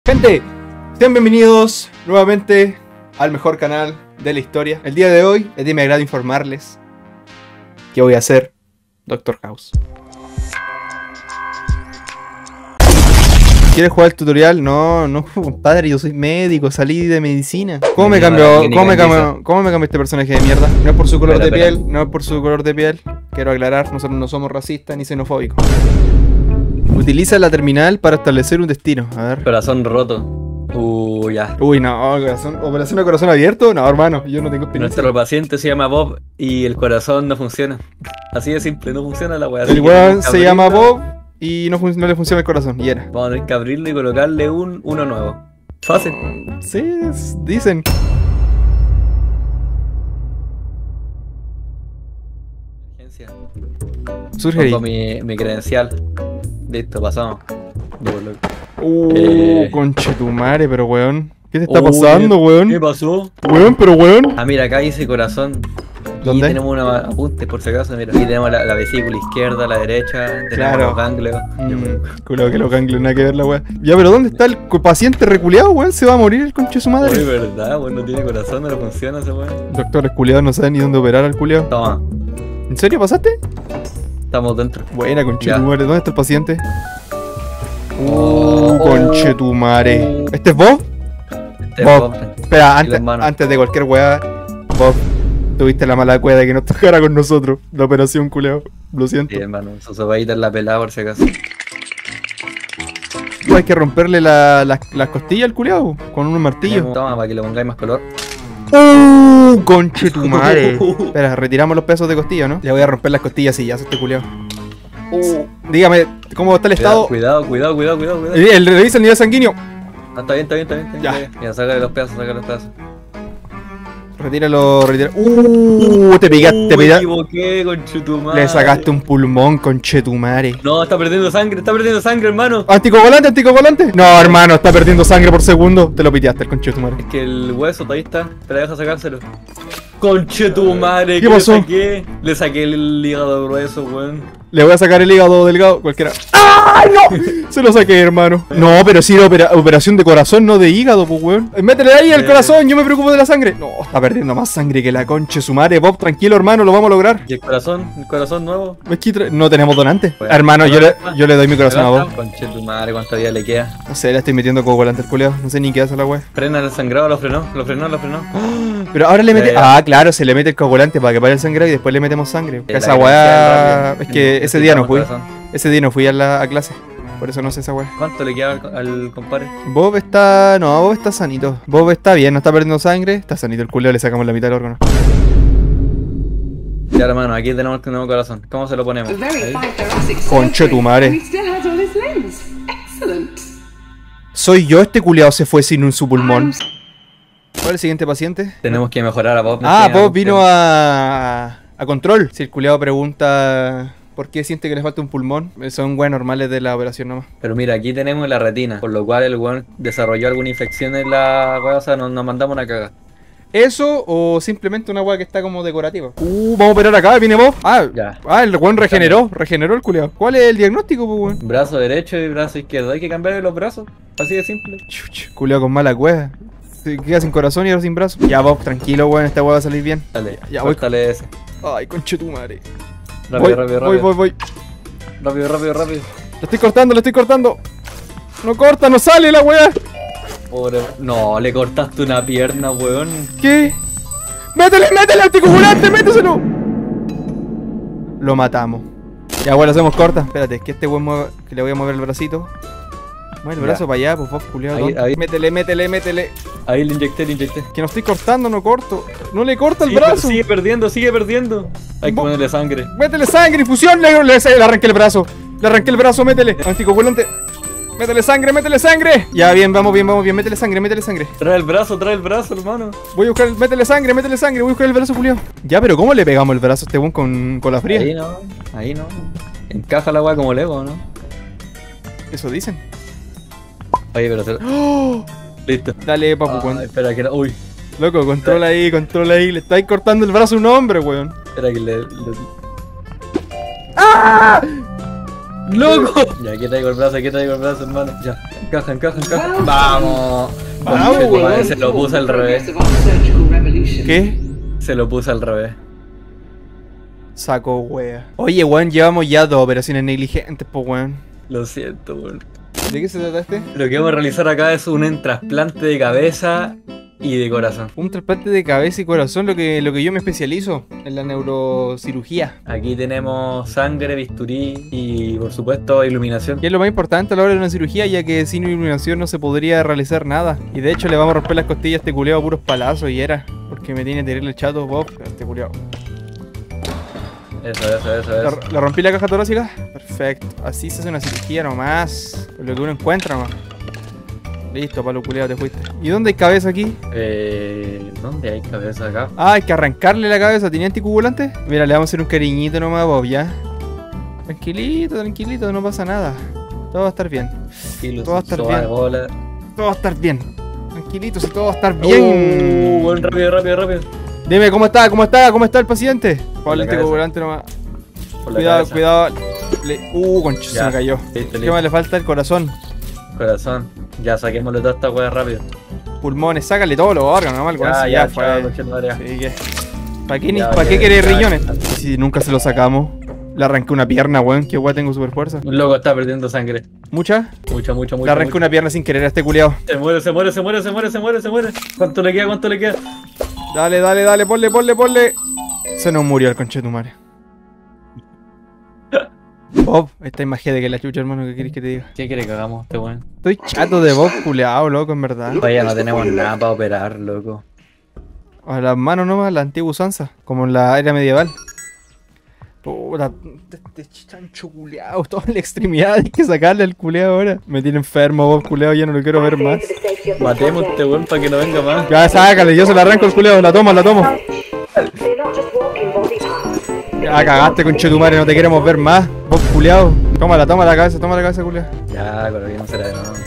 Gente, sean bienvenidos nuevamente al mejor canal de la historia. El día de hoy es de mi agrado informarles que voy a hacer Doctor House. ¿Quieres jugar el tutorial? No, compadre, yo soy médico, salí de medicina. ¿Cómo me cambió este personaje de mierda? No es por su color de piel, no es por su color de piel. Quiero aclarar, nosotros no somos racistas ni xenofóbicos. Utiliza la terminal para establecer un destino. A ver. Corazón roto. Ya. Uy, no, operación a corazón abierto. No, hermano, yo no tengo experiencia. Nuestro paciente se llama Bob y el corazón no funciona. Así de simple, no funciona la weá. El weón se llama Bob y no le funciona el corazón. Y era. Vamos a tener que abrirlo y colocarle uno nuevo. Fácil. Sí, dicen. Emergencia. Surge Pongo mi credencial. Listo, pasamos. Conchetumare, pero weón. ¿Qué te está pasando, weón? ¿Qué pasó? Weón, pero weón. Ah, mira, acá dice corazón. ¿Dónde? Y tenemos unos apuntes por si acaso, mira. Aquí tenemos la vesícula izquierda, la derecha, tenemos Claro. los ganglios. Cuidado que los ganglios, nada que ver la weá. Ya, pero ¿dónde está el paciente reculeado, weón? Se va a morir el conche de su madre. Uy, verdad, weón, no tiene corazón, no le funciona ese weón. Doctores culiados no saben ni dónde operar al culiado. Toma, ¿En serio pasaste? estamos dentro. Buena, conchetumare. ¿Dónde está el paciente? Oh. Conchetumare. ¿Este es Bob? Este Bob. Bob. Espera, Y la hermana. antes de cualquier weá, Bob, tuviste la mala cueva de que nos tocara con nosotros la operación, culiao. Lo siento. Sí, hermano, su sopadita en la pelada por si acaso. Hay que romperle las costillas al culiao con un martillo. Toma, para que le pongáis más color. Conchetumare. Espera, retiramos los pedazos de costilla, ¿no? Le voy a romper las costillas y ya se este culiao. Dígame, ¿cómo está el estado? Cuidado. Revisa el nivel sanguíneo. Ah, está bien. Ya. Mira, sácale los pedazos. Retíralo. Te picaste. Me equivoqué, conchetumare. Le sacaste un pulmón, conchetumare. No, está perdiendo sangre, hermano. ¿Anticoagulante? No, hermano, está perdiendo sangre por segundo. Te lo piteaste el conchetumare. Es que el hueso todavía está. Espera, deja sacárselo. Conchetumare, ¿Qué pasó? Le saqué el hígado grueso, weón. Le voy a sacar el hígado delgado, cualquiera. ¡Ay, no! Se lo saqué, hermano. No, pero sí era operación de corazón, no de hígado, pues, weón. Métele ahí el corazón, yo me preocupo de la sangre. No, está perdiendo más sangre que la conche su madre. Bob, tranquilo, hermano, lo vamos a lograr. ¿Y el corazón nuevo? Es que no tenemos donantes. Bueno, Hermano, yo le doy mi corazón a Bob. Conchetumare, ¿cuánta vida le queda? No sé, le estoy metiendo coagulante al culeado. No sé ni qué hace la wea. Frena el sangrado, lo frenó. Pero ahora le mete. Ya. Ah, claro, se le mete el coagulante para que pare el sangrado y después le metemos sangre. La Esa weá. credencial Es que rápido. ese día no fui. Corazón. Ese día no fui a clase. Por eso no sé esa weá. ¿Cuánto le queda al compadre? Bob está. No, Bob está sanito. Bob está bien, no está perdiendo sangre. Está sanito el culeo, le sacamos la mitad del órgano. Ya, hermano, aquí tenemos el nuevo corazón. ¿Cómo se lo ponemos? Ahí. Conche tu madre. Soy yo, este culeado se fue sin un su pulmón. ¿Cuál es el siguiente paciente? Tenemos que mejorar a Bob. Bob vino a control. Si el culeado pregunta por qué siente que le falta un pulmón, son weas normales de la operación nomás. Pero mira, aquí tenemos la retina, por lo cual el weón desarrolló alguna infección en la wea, o sea, nos mandamos una caga. ¿Eso o simplemente una wea que está como decorativa? Vamos a operar acá, viene Bob. Ya. El weón regeneró el culeado. ¿Cuál es el diagnóstico, pues, weón? Brazo derecho y brazo izquierdo, hay que cambiar los brazos, así de simple. Culeado con mala cueva. Se queda sin corazón y ahora sin brazo. Ya, Bob, tranquilo, weón, esta wea va a salir bien. Dale, Ya voy. córtale ese. Ay, conche tu madre. Rápido. Voy. Rápido. Lo estoy cortando. No corta, no sale la weá. Pobre. No, le cortaste una pierna, weón. ¿Qué? ¡Métele anticoagulante! ¡Méteselo! Lo matamos. Ya, bueno, lo hacemos corta. Espérate, que este weón mueve, que le voy a mover el bracito. Mueve el brazo para allá, pues vos, culiado. Ahí. Métele. Ahí le inyecté. Que no estoy cortando, no corto. No le corta el Sigue- brazo. Sigue perdiendo. Hay que ponerle sangre. Métele sangre, infusión, le arranqué el brazo. Métele. Anticoagulante. Métele sangre. Ya, bien, vamos bien. Métele sangre. Trae el brazo, hermano. Voy a buscar, métele sangre. Voy a buscar el brazo, Julio. Ya, pero ¿cómo le pegamos el brazo a este weón con la fría? Ahí no. Encaja la weá como Lego, ¿no? Eso dicen. Oye, pero se... ¡Oh! Listo. Dale, papu, Espera que no. Uy. Loco, controla ahí. Le estáis cortando el brazo a un hombre, weón. Espera que le... ¡Ah! ¡Loco! Ya, aquí traigo el brazo, hermano. Ya. Encaja, encaja, encaja. Vamos. Vamos, Conche tu madre, weón. se lo puse al revés. ¿Qué? Se lo puse al revés. Saco wea. Oye, weón, llevamos ya 2 operaciones negligentes, pues weón. Lo siento, weón. ¿De qué se trata este? Lo que vamos a realizar acá es un trasplante de cabeza y de corazón. Un trasplante de cabeza y corazón, lo que yo me especializo en la neurocirugía. Aquí tenemos sangre, bisturí y por supuesto iluminación. Y es lo más importante a la hora de una cirugía, ya que sin iluminación no se podría realizar nada. Y de hecho le vamos a romper las costillas a este culeado a puros palazos y era. Porque me tiene terrible el chato, Bob, a este culeado. Eso. ¿Le rompí la caja torácica? Perfecto. Así se hace una cirugía nomás. Con lo que uno encuentra nomás. Listo, palo culeado, te fuiste. ¿Y dónde hay cabeza aquí? ¿Dónde hay cabeza acá? Ah, hay que arrancarle la cabeza. ¿Tiene anticoagulante? Mira, le vamos a hacer un cariñito nomás a Bob, ¿ya? Tranquilito, tranquilito, no pasa nada. Todo va a estar bien. Todo va a estar bien. Bola. Todo va a estar bien. Tranquilito, si todo va a estar bien. Buen, rápido. Dime, ¿cómo está el paciente? Ponle la cabeza. anticoagulante nomás. Por la Cuidado, cabeza. cuidado. Concho, se Ya, me cayó. listo, ¿Qué listo. más le falta? El corazón. Corazón. Ya, saquémosle toda esta weá rápido. Pulmones, sácale todos los órganos, nomás. Con eso ya fue. chao, conchetumare. Sí, que. ¿Para qué, Ya, ¿para qué ya, querés ya. riñones? Si nunca se lo sacamos. Le arranqué una pierna, weón. Qué weón, tengo super fuerza. Un loco está perdiendo sangre. ¿Mucha? Mucho. Le arranqué una pierna sin querer a este culiao. Se muere. ¿Cuánto le queda? Dale, ponle. Se nos murió el conchetumare. Bob, esta imagen de que la chucha, hermano, ¿qué querés que te diga? ¿Qué quiere que hagamos este weón? Estoy chato de Bob, culeado, loco, en verdad. Vaya, no tenemos nada para operar, loco. A las manos nomás, la antigua usanza, como en la era medieval. Puta, este chancho culeado, toda la extremidad hay que sacarle al culeado ahora. Me tiene enfermo, Bob, culeado, ya no lo quiero ver más. Matemos a este weón para que no venga más. Ya, sácale, yo se la arranco al culeado, la tomo. Ya cagaste, conchetumare, no te queremos ver más. Bob, culeado. Toma la cabeza, culeado. Ya, con lo que no será de nuevo.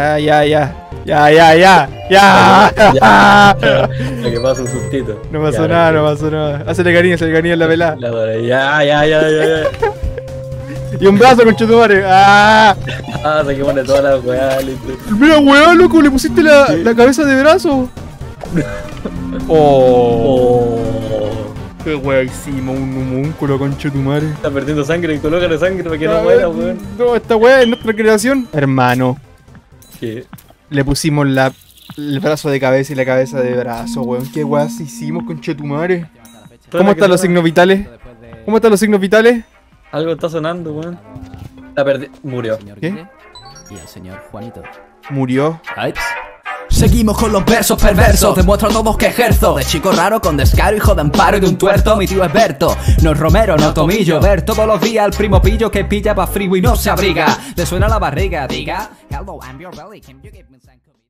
Ya. Lo que pasa un sustito. No pasó Ya, nada, no pasó nada. Hácele cariño en la pelada. La adoré. Ya. Y un brazo, conchetumare. ¡Ah! Saquémosle toda la weá, listo. Mira, weón, loco, le pusiste la cabeza de brazo. Oh. Qué weón, hicimos un homúnculo, conchetumare. Está perdiendo sangre, colócale sangre para que no muera, weón. No, esta weá es nuestra creación. Hermano, ¿Qué? le pusimos el brazo de cabeza y la cabeza de brazo, weón. Qué weas hicimos, conchetumare. ¿Cómo están los signos vitales? Algo está sonando, weón. La perdí. Murió. ¿Qué? Y el señor Juanito. Murió. Seguimos con los versos perversos. Demuestro a todos que ejerzo. De chico raro con descaro, hijo de amparo y de un tuerto. Mi tío es Berto, no es Romero, no Tomillo. Ver todos los días al primo pillo que pilla pa' frío y no se abriga. Le suena la barriga, diga. Hello, I'm your belly. Can you give me some